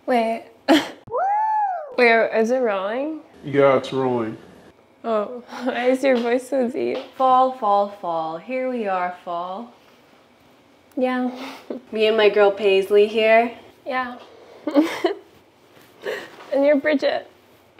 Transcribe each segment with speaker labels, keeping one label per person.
Speaker 1: Wait. Wait, is it rolling?
Speaker 2: Yeah, it's rolling.
Speaker 1: Oh, why is your voice so deep?
Speaker 3: Fall, fall, fall. Here we are, fall.
Speaker 1: Yeah.
Speaker 3: Me and my girl Paisley here.
Speaker 1: Yeah. And you're Bridget.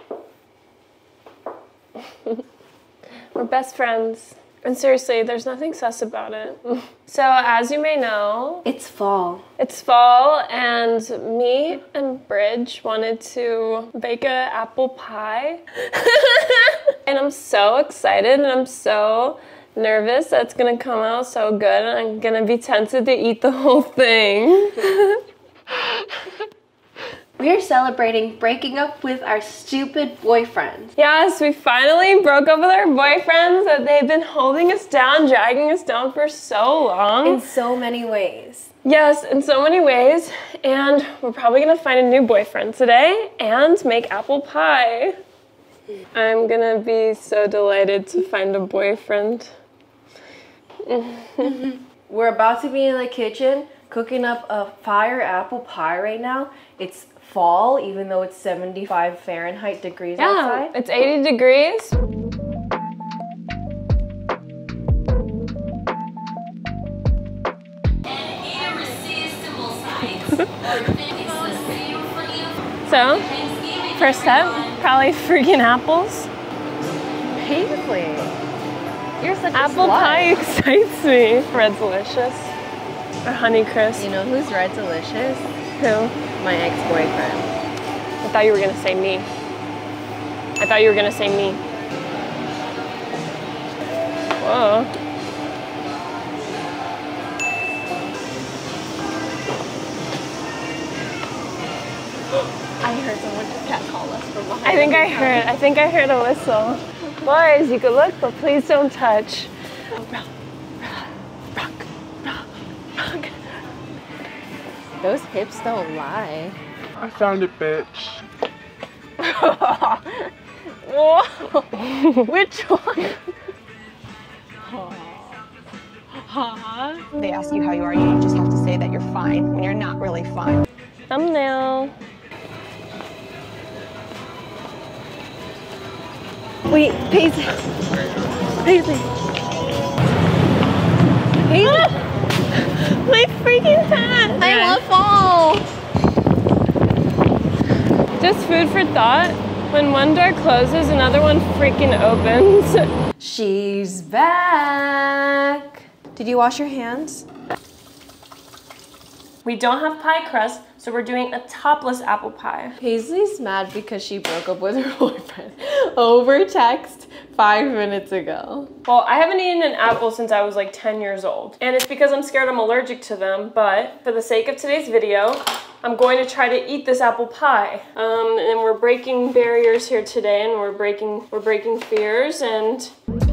Speaker 1: We're best friends. And seriously, there's nothing sus about it. So as you may know,
Speaker 3: It's fall.
Speaker 1: it's fall and me and Bridge wanted to bake a apple pie. And I'm so excited and I'm so nervous that it's gonna come out so good and I'm gonna be tempted to eat the whole thing.
Speaker 3: We're celebrating breaking up with our stupid boyfriend.
Speaker 1: Yes, we finally broke up with our boyfriends that they've been holding us down, dragging us down for so long.
Speaker 3: In so many ways.
Speaker 1: Yes, in so many ways. And we're probably gonna find a new boyfriend today and make apple pie. I'm gonna be so delighted to find a boyfriend.
Speaker 3: We're about to be in the kitchen cooking up a fire apple pie right now. It's fall, even though it's 75 Fahrenheit degrees outside.
Speaker 1: It's 80 degrees. So, first step, probably freaking apples.
Speaker 3: Paisley, you're such
Speaker 1: Apple
Speaker 3: a slut.
Speaker 1: pie excites me. Red Delicious or Honey Crisp.
Speaker 3: You know who's Red Delicious?
Speaker 1: Who?
Speaker 3: My ex-boyfriend.
Speaker 1: I thought you were gonna say me. I thought you were gonna say me. Whoa.
Speaker 3: I heard someone just catcall us from behind.
Speaker 1: I think I heard a whistle. Boys, you can look, but please don't touch.
Speaker 3: Those hips don't lie.
Speaker 2: I found it, bitch.
Speaker 3: Which one?
Speaker 4: They ask you how you are, you just have to say that you're fine when you're not really fine.
Speaker 1: Thumbnail.
Speaker 3: Wait, Paisley. Paisley. Paisley.
Speaker 1: My freaking hat!
Speaker 3: I love fall.
Speaker 1: Just food for thought. When one door closes, another one freaking opens.
Speaker 3: She's back. Did you wash your hands?
Speaker 1: We don't have pie crust, so we're doing a topless apple pie.
Speaker 3: Paisley's mad because she broke up with her boyfriend over text 5 minutes ago.
Speaker 1: Well, I haven't eaten an apple since I was like 10 years old. And it's because I'm scared I'm allergic to them, but for the sake of today's video, I'm going to try to eat this apple pie. And we're breaking barriers here today, and we're breaking fears, and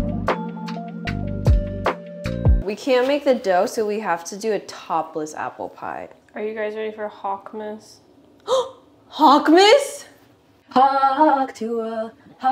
Speaker 3: We can't make the dough, so we have to do a topless apple pie.
Speaker 1: are you guys ready for Hawkmas?
Speaker 3: Hawkmas? Hawk to a,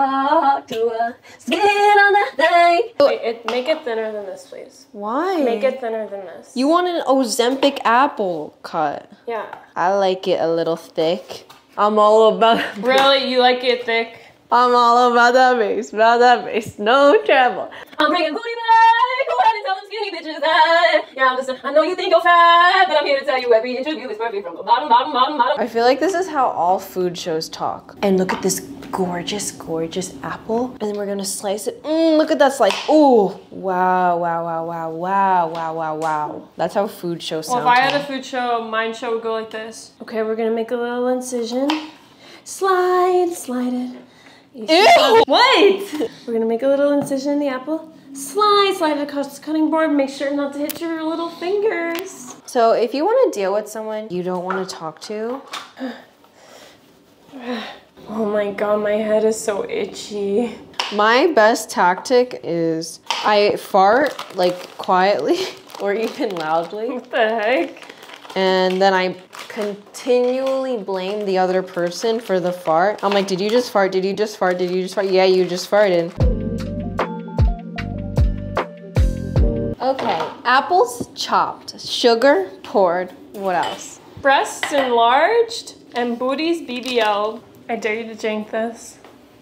Speaker 3: skin on that thing.
Speaker 1: Wait, make it thinner than this, please.
Speaker 3: Why?
Speaker 1: Make it thinner than this.
Speaker 3: You want an Ozempic apple cut.
Speaker 1: Yeah.
Speaker 3: I like it a little thick. I'm all about
Speaker 1: Really? You like it thick?
Speaker 3: I'm all about that bass, no trouble.
Speaker 1: I'm bringing booty back. Go ahead and tell them skinny bitches that. Yeah, listen, I know you think you're fat, but I'm here to tell you every interview is perfect from the bottom.
Speaker 3: I feel like this is how all food shows talk. And look at this gorgeous, gorgeous apple. And then we're gonna slice it. Look at that slice. Ooh, wow, wow, wow, wow, wow, wow, wow, wow. That's how food shows
Speaker 1: Well,
Speaker 3: sound.
Speaker 1: if I had a food show, mine show would go like this. Okay, we're gonna make a little incision. Slide it.
Speaker 3: Ew! What?
Speaker 1: We're gonna make a little incision in the apple. Slide it across the cutting board. Make sure not to hit your little fingers.
Speaker 3: So if you want to deal with someone you don't want to talk to,
Speaker 1: Oh my god, my head is so itchy.
Speaker 3: my best tactic is I fart like quietly or even loudly.
Speaker 1: What the heck?
Speaker 3: And then I continually blame the other person for the fart. I'm like, did you just fart? Did you just fart? Did you just fart? Yeah, you just farted. Okay, apples chopped, sugar poured. What else?
Speaker 1: Breasts enlarged. And Booty's BBL. I dare you to drink this.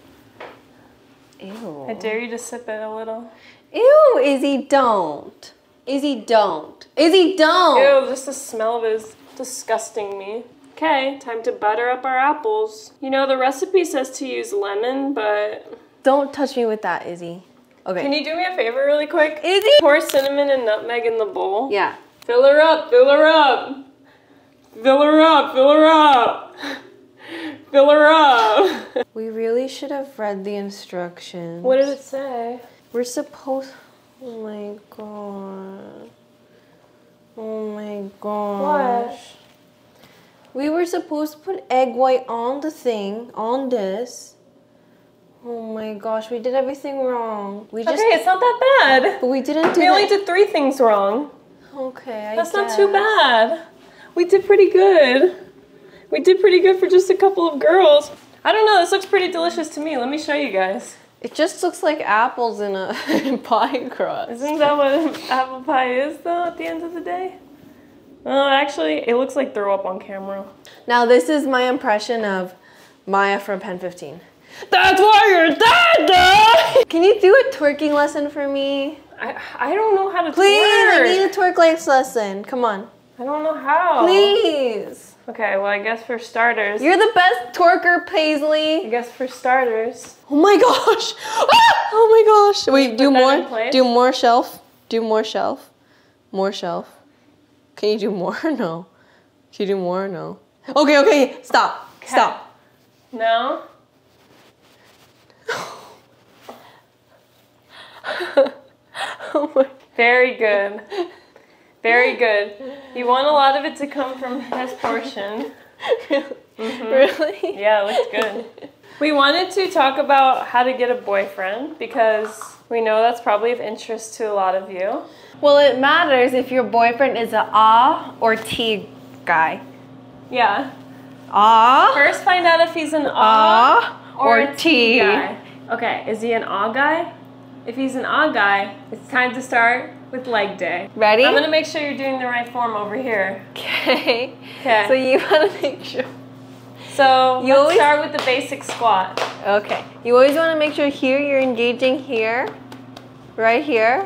Speaker 3: Ew.
Speaker 1: I dare you to sip it a little.
Speaker 3: Ew, Izzy, don't. Izzy, don't. Izzy, don't.
Speaker 1: Ew, just the smell of it is disgusting me. Okay, time to butter up our apples. You know, the recipe says to use lemon, but...
Speaker 3: Don't touch me with that, Izzy. Okay.
Speaker 1: Can you do me a favor really quick?
Speaker 3: Izzy?
Speaker 1: Pour cinnamon and nutmeg in the bowl.
Speaker 3: Yeah.
Speaker 1: Fill her up, fill her up. Fill her up, fill her up. Fill her up.
Speaker 3: We really should have read the instructions.
Speaker 1: What did it say?
Speaker 3: We're supposed... Oh my god. Oh my gosh. We were supposed to put egg white on the thing, on this. Oh my gosh, we did everything wrong. We just...
Speaker 1: Okay, it's not that bad.
Speaker 3: But we didn't do
Speaker 1: We only
Speaker 3: that.
Speaker 1: did 3 things wrong.
Speaker 3: Okay, I
Speaker 1: That's
Speaker 3: guess.
Speaker 1: not too bad. We did pretty good. We did pretty good for just a couple of girls. I don't know, this looks pretty delicious to me. Let me show you guys.
Speaker 3: It just looks like apples in a pie crust.
Speaker 1: Isn't that what apple pie is though at the end of the day? Well, actually, it looks like throw up on camera.
Speaker 3: Now this is my impression of Maya from Pen 15. That's why you're dead, though! Can you do a twerking lesson for me?
Speaker 1: I don't know how to
Speaker 3: Please,
Speaker 1: twerk.
Speaker 3: I need a twerk lesson. Come on.
Speaker 1: I don't know how.
Speaker 3: Please.
Speaker 1: Okay, well, I guess for starters.
Speaker 3: You're the best twerker, Paisley.
Speaker 1: I guess for starters.
Speaker 3: Oh my gosh. Ah! Oh my gosh. Wait, do
Speaker 1: put that in
Speaker 3: more.
Speaker 1: place?
Speaker 3: Do more shelf. Do more shelf. More shelf. Can you do more or no? Can you do more or no? Okay, okay. Stop.
Speaker 1: Okay.
Speaker 3: Stop.
Speaker 1: No?
Speaker 3: Oh my.
Speaker 1: Very good. Very good. You want a lot of it to come from his portion.
Speaker 3: Really?
Speaker 1: Yeah, it looks good. We wanted to talk about how to get a boyfriend because we know that's probably of interest to a lot of you.
Speaker 3: Well, it matters if your boyfriend is a A or T guy.
Speaker 1: Yeah.
Speaker 3: A
Speaker 1: First, find out if he's an A or a T
Speaker 3: T
Speaker 1: guy. Okay, is he an A guy? If he's an A guy, it's time to start with leg day.
Speaker 3: Ready?
Speaker 1: I'm gonna make sure you're doing the right form over here.
Speaker 3: Okay.
Speaker 1: Okay.
Speaker 3: So you want to make sure.
Speaker 1: So
Speaker 3: You
Speaker 1: let's
Speaker 3: always-
Speaker 1: start with the basic squat.
Speaker 3: Okay. You always want to make sure here you're engaging here, right here.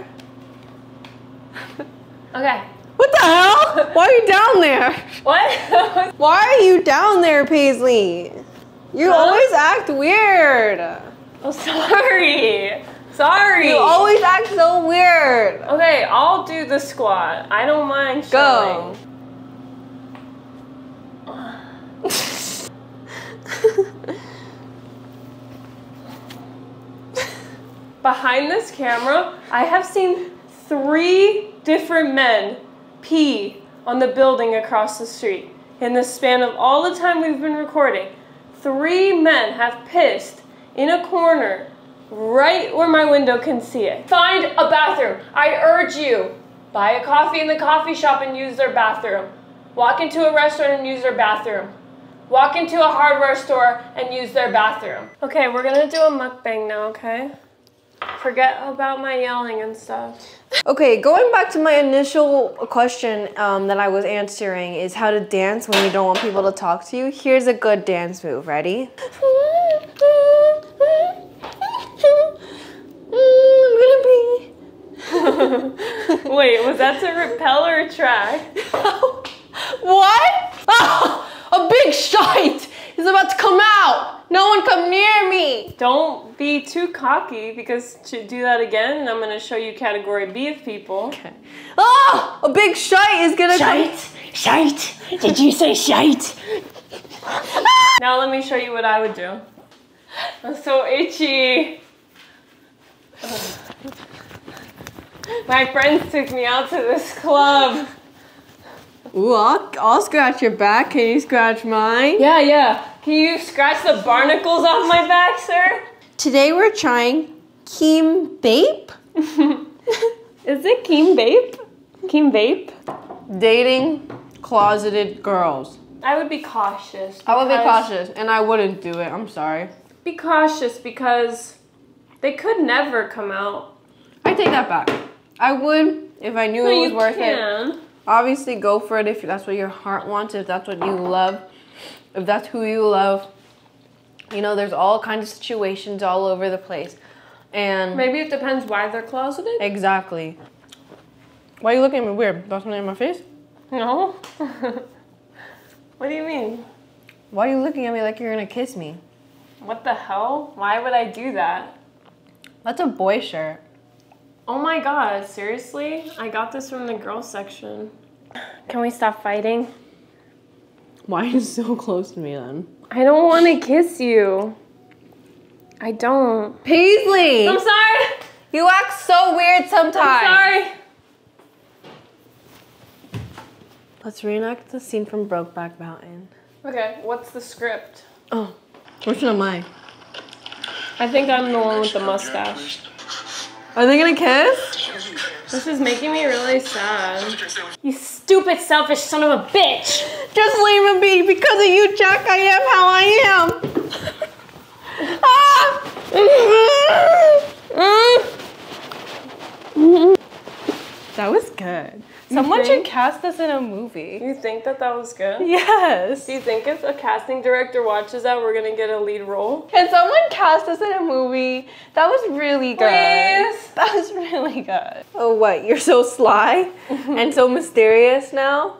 Speaker 1: Okay.
Speaker 3: What the hell? Why are you down there?
Speaker 1: What?
Speaker 3: Why are you down there, Paisley? You
Speaker 1: Huh?
Speaker 3: always act weird.
Speaker 1: Oh, sorry. Sorry.
Speaker 3: You always act so weird.
Speaker 1: Okay, I'll do the squat. I don't mind
Speaker 3: Go.
Speaker 1: showing. Behind this camera, I have seen 3 different men pee on the building across the street. In the span of all the time we've been recording, 3 men have pissed in a corner right where my window can see it. Find a bathroom. I urge you. Buy a coffee in the coffee shop and use their bathroom. Walk into a restaurant and use their bathroom. Walk into a hardware store and use their bathroom. Okay, we're gonna do a mukbang now, okay? Forget about my yelling and stuff.
Speaker 3: Okay, going back to my initial question that I was answering is how to dance when you don't want people to talk to you. Here's a good dance move. Ready? I'm gonna be.
Speaker 1: Wait, was that to repel or attract?
Speaker 3: What? Oh, a big shite is about to come out. No one come near me.
Speaker 1: Don't be too cocky because to do that again, and I'm gonna show you category B of people.
Speaker 3: Okay. Oh, a big shite is gonna come.
Speaker 5: Shite! Did you say shite?
Speaker 1: Now let me show you what I would do. I'm so itchy. My friends took me out to this club.
Speaker 3: Ooh, I'll scratch your back. Can you scratch mine?
Speaker 1: Yeah. Can you scratch the barnacles off my back, sir?
Speaker 3: Today we're trying kimbap.
Speaker 1: Is it Kimbap? Kimbap?
Speaker 3: Dating closeted girls.
Speaker 1: I would be cautious.
Speaker 3: I would be
Speaker 1: because-
Speaker 3: cautious, and I wouldn't do it. I'm sorry.
Speaker 1: Be cautious because they could never come out.
Speaker 3: I take that back. I would if I knew
Speaker 1: No,
Speaker 3: it was
Speaker 1: you
Speaker 3: worth it.
Speaker 1: can.
Speaker 3: Obviously, go for it if that's what your heart wants, if that's what you love. if that's who you love, you know, there's all kinds of situations all over the place. And
Speaker 1: Maybe it depends why they're closeted.
Speaker 3: exactly. Why are you looking at me weird? Got something in my face?
Speaker 1: No. What do you mean?
Speaker 3: Why are you looking at me like you're gonna kiss me?
Speaker 1: What the hell? Why would I do that?
Speaker 3: That's a boy shirt.
Speaker 1: Oh my god, seriously? I got this from the girls section. Can we stop fighting?
Speaker 3: Why are you so close to me then?
Speaker 1: I don't want to kiss you. I don't.
Speaker 3: Paisley!
Speaker 1: I'm sorry.
Speaker 3: You act so weird sometimes.
Speaker 1: I'm sorry.
Speaker 3: Let's reenact the scene from Brokeback Mountain.
Speaker 1: Okay, what's the script?
Speaker 3: Oh, which one am I?
Speaker 1: I think I'm the one with the mustache.
Speaker 3: Are they gonna kiss?
Speaker 1: This is making me really sad. You stupid, selfish son of a bitch!
Speaker 3: Just leave him be. Because of you, Jack, I am how I am. That was good. Someone should cast us in a movie.
Speaker 1: You think that was good?
Speaker 3: Yes.
Speaker 1: Do you think if a casting director watches that, we're gonna get a lead role?
Speaker 3: Can someone cast us in a movie? That was really good.
Speaker 1: Please?
Speaker 3: That was really good. Oh, what? You're so sly and so mysterious now?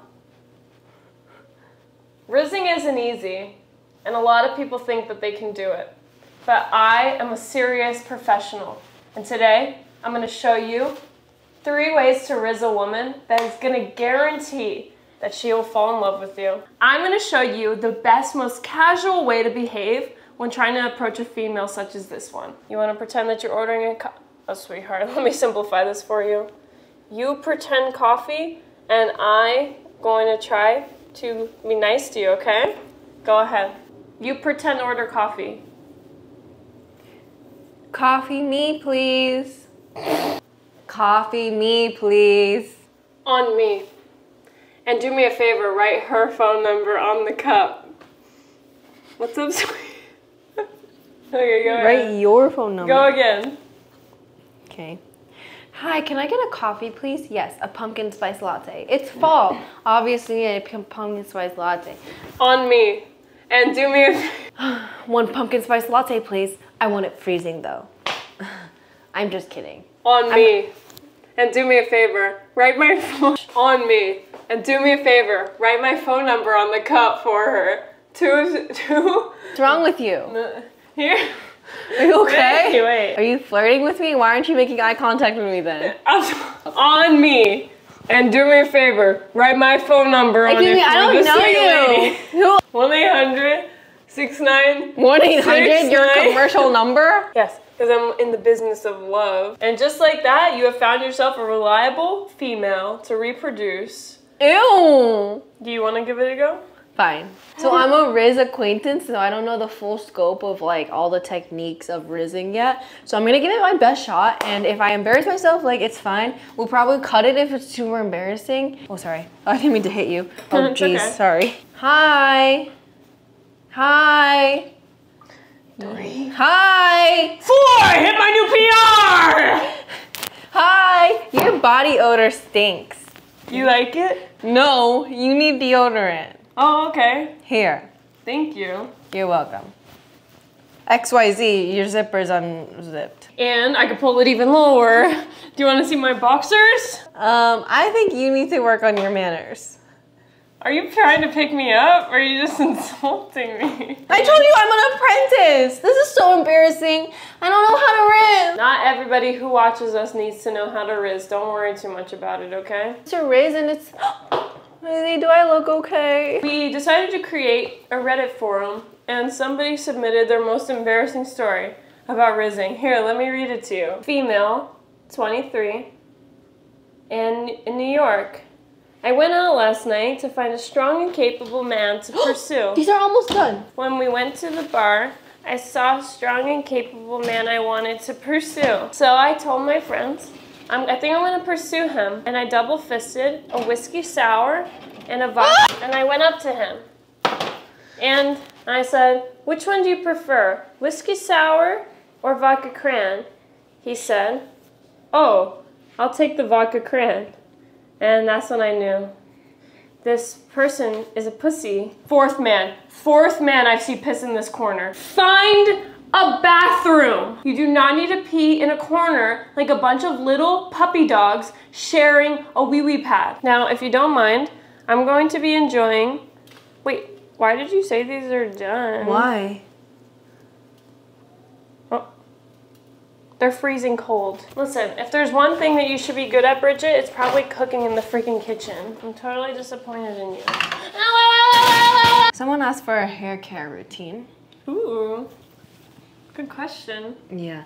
Speaker 1: Rizzing isn't easy, and a lot of people think that they can do it. But I am a serious professional, and today I'm gonna show you 3 ways to rizz a woman that is gonna guarantee that she will fall in love with you. I'm gonna show you the best, most casual way to behave when trying to approach a female such as this one. You wanna pretend that you're ordering oh, sweetheart, let me simplify this for you. You pretend coffee, and I'm going to try to be nice to you, okay? Go ahead. You pretend to order coffee.
Speaker 3: Coffee me, please. Coffee me, please.
Speaker 1: On me. And do me a favor, write her phone number on the cup. What's up, sweet? Okay, go ahead.
Speaker 3: Write your phone number.
Speaker 1: Go again.
Speaker 3: Okay. Hi, can I get a coffee, please? Yes, a pumpkin spice latte. It's fall. Obviously, a pumpkin spice latte.
Speaker 1: On me. And do me a
Speaker 3: One pumpkin spice latte, please. I want it freezing, though. I'm just kidding.
Speaker 1: On me. And do me a favor, write my phone on me. And do me a favor, write my phone number on the cup for her.
Speaker 3: What's wrong with you?
Speaker 1: Here.
Speaker 3: Are you okay?
Speaker 1: Wait.
Speaker 3: Are you flirting with me? Why aren't you making eye contact with me then?
Speaker 1: On me. And do me a favor, write my phone number on it.
Speaker 3: I don't know you.
Speaker 1: 1-800-69.
Speaker 3: 1-800, your commercial number?
Speaker 1: Yes, because I'm in the business of love. And just like that, you have found yourself a reliable female to reproduce.
Speaker 3: Ew.
Speaker 1: Do you want to give it a go?
Speaker 3: Fine. So I'm a Riz acquaintance, so I don't know the full scope of like all the techniques of rizzing yet. So I'm gonna give it my best shot, and if I embarrass myself, like it's fine. We'll probably cut it if it's too embarrassing. Oh, sorry. I didn't mean to hit you. Oh,
Speaker 1: It's
Speaker 3: jeez.
Speaker 1: okay.
Speaker 3: Sorry. Hi. Hi. 3. Hi.
Speaker 1: 4! Hit my new PR!
Speaker 3: Hi. Your body odor stinks.
Speaker 1: You like it?
Speaker 3: No, you need deodorant.
Speaker 1: Oh, okay.
Speaker 3: Here.
Speaker 1: Thank you.
Speaker 3: You're welcome. XYZ, your zipper's unzipped.
Speaker 1: And I could pull it even lower. Do you want to see my boxers?
Speaker 3: I think you need to work on your manners.
Speaker 1: Are you trying to pick me up, or are you just insulting me?
Speaker 3: I told you I'm an apprentice. This is so embarrassing. I don't know how to rizz.
Speaker 1: Not everybody who watches us needs to know how to rizz. Don't worry too much about it, okay?
Speaker 3: It's a rizz and it's... Lizzie, do I look okay?
Speaker 1: We decided to create a Reddit forum, and somebody submitted their most embarrassing story about rizzing. Here, let me read it to you. Female, 23, in New York. I went out last night to find a strong and capable man to pursue.
Speaker 3: These are almost done.
Speaker 1: When we went to the bar, I saw a strong and capable man I wanted to pursue. So I told my friends, I think I'm gonna pursue him. And I double-fisted a whiskey sour and a vodka. And I went up to him. And I said, which one do you prefer? Whiskey sour or vodka cran? He said, oh, I'll take the vodka cran. And that's when I knew This person is a pussy. Fourth man I see piss in this corner. Find a bathroom. You do not need to pee in a corner like a bunch of little puppy dogs sharing a wee-wee pad. Now, if you don't mind, I'm going to be enjoying, wait, why did you say these are done?
Speaker 3: Why?
Speaker 1: Oh, they're freezing cold. Listen, if there's one thing that you should be good at, Bridget, it's probably cooking in the freaking kitchen. I'm totally disappointed in you.
Speaker 3: Someone asked for a hair care routine.
Speaker 1: Ooh, good question.
Speaker 3: Yeah.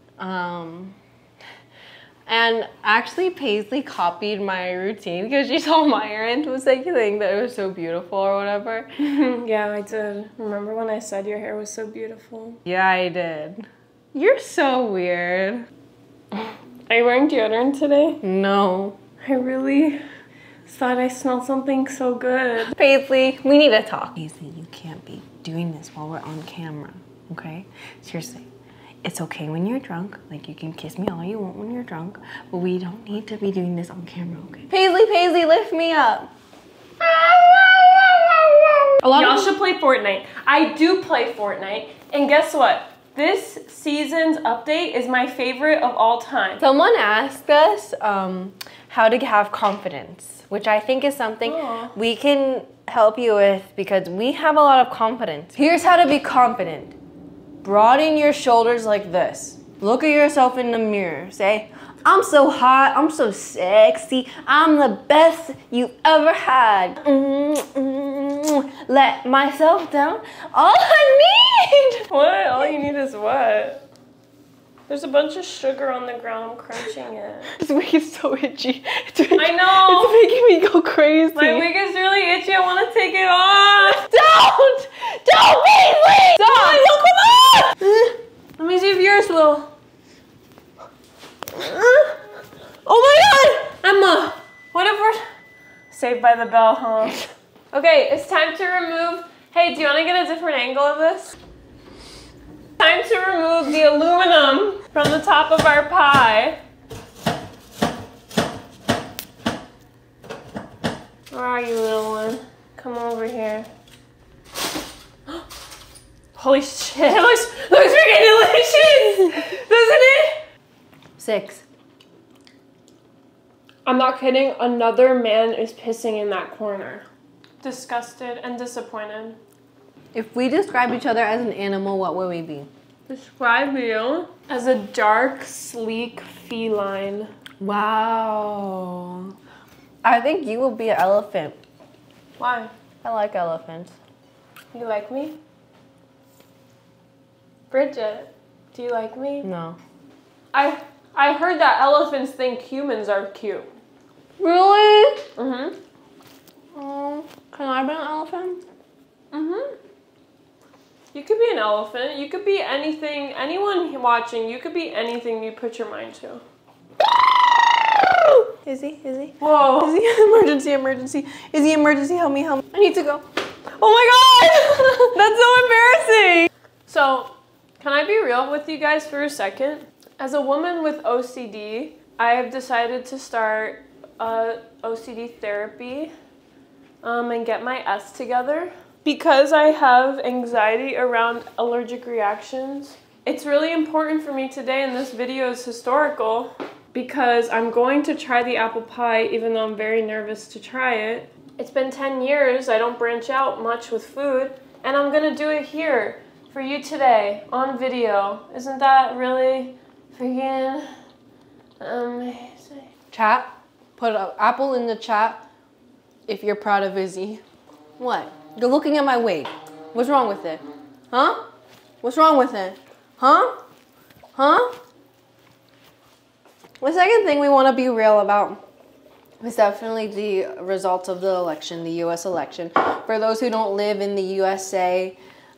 Speaker 3: And actually Paisley copied my routine because she saw mine and was like saying that it was so beautiful or whatever.
Speaker 1: Yeah, I did. Remember when I said your hair was so beautiful?
Speaker 3: Yeah, I did. You're so weird.
Speaker 1: Are you wearing deodorant today?
Speaker 3: No.
Speaker 1: I really thought I smelled something so good.
Speaker 3: Paisley, we need to talk. Paisley, you can't be doing this while we're on camera, okay? Seriously. It's okay when you're drunk. Like, you can kiss me all you want when you're drunk, but we don't need to be doing this on camera, okay? Paisley, lift me up.
Speaker 1: Y'all should play Fortnite. I do play Fortnite, and guess what? This season's update is my favorite of all time.
Speaker 3: Someone asked us how to have confidence, which I think is something we can help you with because we have a lot of confidence. Here's how to be confident. Broaden your shoulders like this. Look at yourself in the mirror. Say, I'm so hot, I'm so sexy, I'm the best you've ever had. Let myself down. All I need.
Speaker 1: What? All you need is what? There's a bunch of sugar on the ground. I'm crunching it.
Speaker 3: This wig is so itchy.
Speaker 1: I know.
Speaker 3: It's making me go crazy.
Speaker 1: My wig is really itchy. I want to take it off.
Speaker 3: Don't, Paisley! Stop! No, come on!
Speaker 1: Let me see if yours will.
Speaker 3: Oh my God!
Speaker 1: Emma, what if we're Saved by the Bell, huh? Okay, it's time to remove. Hey, do you want to get a different angle of this? Time to remove the aluminum from the top of our pie. Where are you, little one? Come over here. Holy shit, it looks freaking delicious! Doesn't it?
Speaker 3: 6.
Speaker 1: I'm not kidding, another man is pissing in that corner. Disgusted and disappointed.
Speaker 3: If we describe each other as an animal, what would we be?
Speaker 1: Describe you as a dark, sleek feline.
Speaker 3: Wow. I think you will be an elephant.
Speaker 1: Why?
Speaker 3: I like elephants.
Speaker 1: You like me? Bridget, do you like me?
Speaker 3: No.
Speaker 1: I heard that elephants think humans are cute.
Speaker 3: Really?
Speaker 1: Mm-hmm.
Speaker 3: Oh, can I be an elephant?
Speaker 1: Mm-hmm. You could be an elephant. You could be anything. Anyone watching, you could be anything you put your mind to.
Speaker 3: Izzy?
Speaker 1: Whoa.
Speaker 3: Izzy, emergency. Izzy, emergency, help me. I need to go. Oh my God! That's so embarrassing!
Speaker 1: So, can I be real with you guys for a second? As a woman with OCD, I have decided to start OCD therapy and get my S together. Because I have anxiety around allergic reactions, it's really important for me today, and this video is historical, because I'm going to try the apple pie even though I'm very nervous to try it. It's been 10 years, I don't branch out much with food, and I'm gonna do it here for you today on video. Isn't that really freaking amazing?
Speaker 3: Chat, put an apple in the chat if you're proud of Izzy. What? You're looking at my wig. What's wrong with it? Huh? What's wrong with it? Huh? The second thing we want to be real about is definitely the results of the election, the US election. For those who don't live in the USA,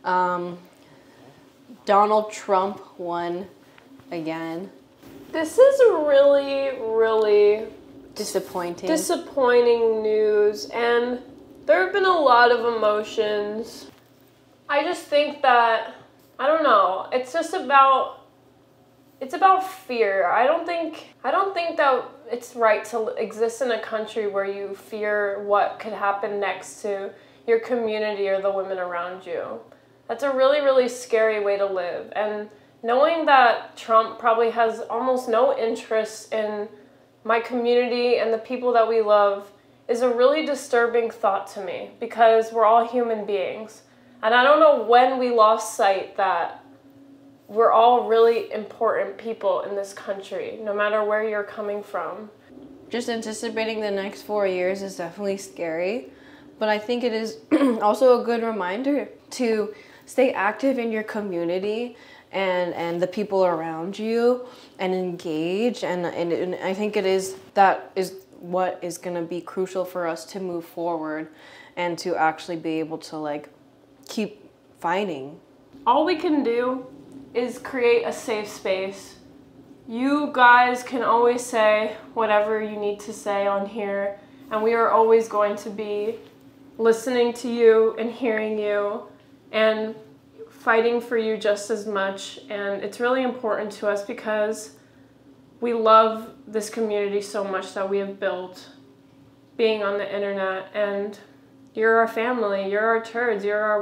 Speaker 3: Donald Trump won again.
Speaker 1: This is really, really
Speaker 3: disappointing
Speaker 1: news, and there have been a lot of emotions. I just think that, I don't know, it's just about it's about fear. I don't think that it's right to exist in a country where you fear what could happen next to your community or the women around you. That's a really, really scary way to live. And knowing that Trump probably has almost no interest in my community and the people that we love is a really disturbing thought to me, because we're all human beings. And I don't know when we lost sight that we're all really important people in this country, no matter where you're coming from.
Speaker 3: Just anticipating the next 4 years is definitely scary, but I think it is also a good reminder to stay active in your community and the people around you and engage. And I think that is what is going to be crucial for us to move forward and to actually be able to like keep fighting.
Speaker 1: All we can do is create a safe space. You guys can always say whatever you need to say on here, and we are always going to be listening to you and hearing you and fighting for you just as much. And it's really important to us because we love this community so much that we have built being on the internet. And you're our family, you're our turds,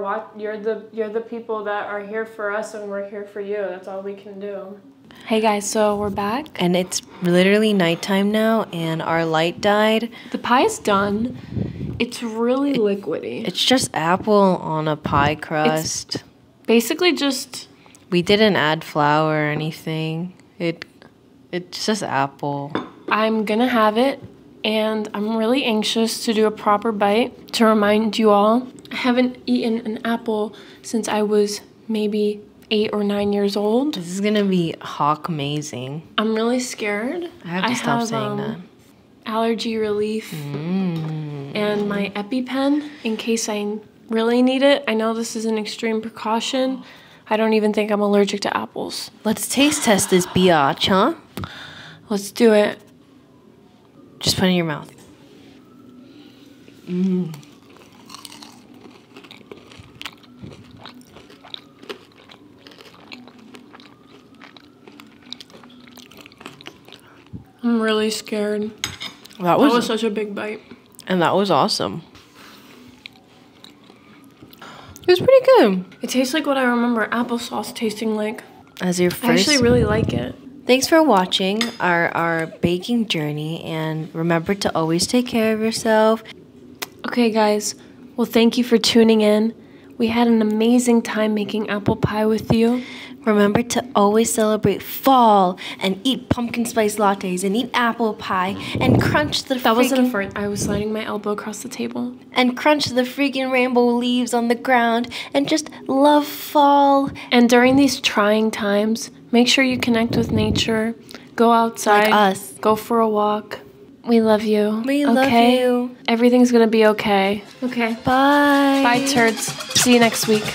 Speaker 1: you're the people that are here for us, and we're here for you. That's all we can do.
Speaker 6: Hey guys, so we're back.
Speaker 3: And it's literally nighttime now, and our light died.
Speaker 6: The pie is done. It's really liquidy.
Speaker 3: It's just apple on a pie crust.
Speaker 6: Basically just...
Speaker 3: We didn't add flour or anything. It's just apple.
Speaker 6: I'm gonna have it, and I'm really anxious to do a proper bite. To remind you all, I haven't eaten an apple since I was maybe 8 or 9 years old.
Speaker 3: This is gonna be hawk amazing.
Speaker 6: I'm really scared.
Speaker 3: I have to stop saying that.
Speaker 6: Allergy relief and my EpiPen in case I really need it. I know this is an extreme precaution. I don't even think I'm allergic to apples.
Speaker 3: Let's taste test this biatch, huh?
Speaker 6: Let's do it.
Speaker 3: Just put it in your mouth.
Speaker 6: I'm really scared.
Speaker 3: That
Speaker 6: That was
Speaker 3: was
Speaker 6: such a big bite.
Speaker 3: and that was awesome. It was pretty good.
Speaker 6: It tastes like what I remember applesauce tasting like.
Speaker 3: As your
Speaker 6: I
Speaker 3: first.
Speaker 6: actually really like it.
Speaker 3: Thanks for watching our baking journey, and remember to always take care of yourself.
Speaker 6: Okay, guys. Well, thank you for tuning in. We had an amazing time making apple pie with you.
Speaker 3: Remember to always celebrate fall and eat pumpkin spice lattes and eat apple pie and crunch the
Speaker 6: That wasn't a fart. I was sliding my elbow across the table.
Speaker 3: and crunch the freaking rainbow leaves on the ground and just love fall.
Speaker 6: And during these trying times, make sure you connect with nature. Go outside.
Speaker 3: Like us.
Speaker 6: Go for a walk. We love you.
Speaker 3: We love
Speaker 6: okay?
Speaker 3: you.
Speaker 6: Everything's gonna be okay. Okay.
Speaker 3: Bye.
Speaker 6: Bye, turds. See you next week.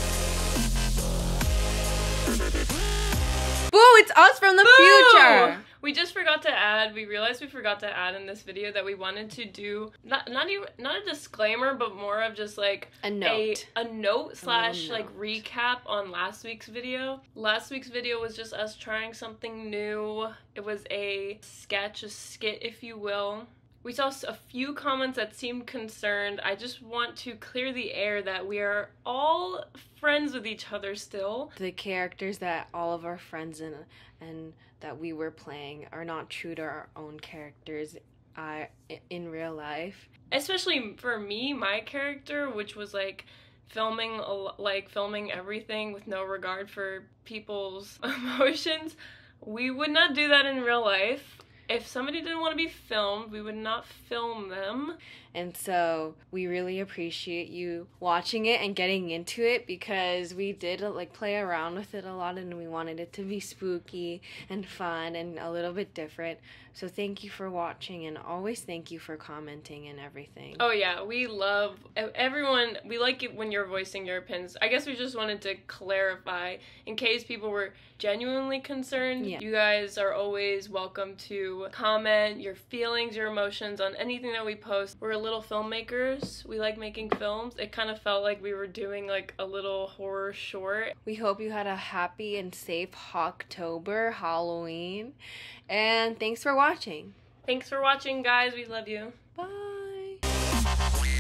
Speaker 3: Boo, it's us from the future.
Speaker 1: We just forgot to add, we realized we forgot to add in this video that we wanted to do, not a disclaimer, but more of just like
Speaker 3: A note.
Speaker 1: a note slash like recap on last week's video. Last week's video was just us trying something new. It was a sketch, a skit, if you will. We saw a few comments that seemed concerned. I just want to clear the air that we are all friends with each other still.
Speaker 3: The characters that all of our friends and that we were playing are not true to our own characters in real life.
Speaker 1: Especially for me, my character, which was like filming everything with no regard for people's emotions. We would not do that in real life. If somebody didn't want to be filmed, we would not film them.
Speaker 3: And so we really appreciate you watching it and getting into it, because we did like play around with it a lot and we wanted it to be spooky and fun and a little bit different. So thank you for watching, and always thank you for commenting and everything.
Speaker 1: Oh yeah, we love everyone. We like it when you're voicing your opinions. I guess we just wanted to clarify in case people were genuinely concerned.
Speaker 3: Yeah.
Speaker 1: You guys are always welcome to
Speaker 6: to comment your feelings, your emotions on anything that we post. We're little filmmakers. We like making films. It kind of felt like we were doing like a little horror short.
Speaker 3: We hope you had a happy and safe Hawktober, Halloween, and thanks for watching.
Speaker 6: Thanks for watching, guys. We love you.
Speaker 3: Bye.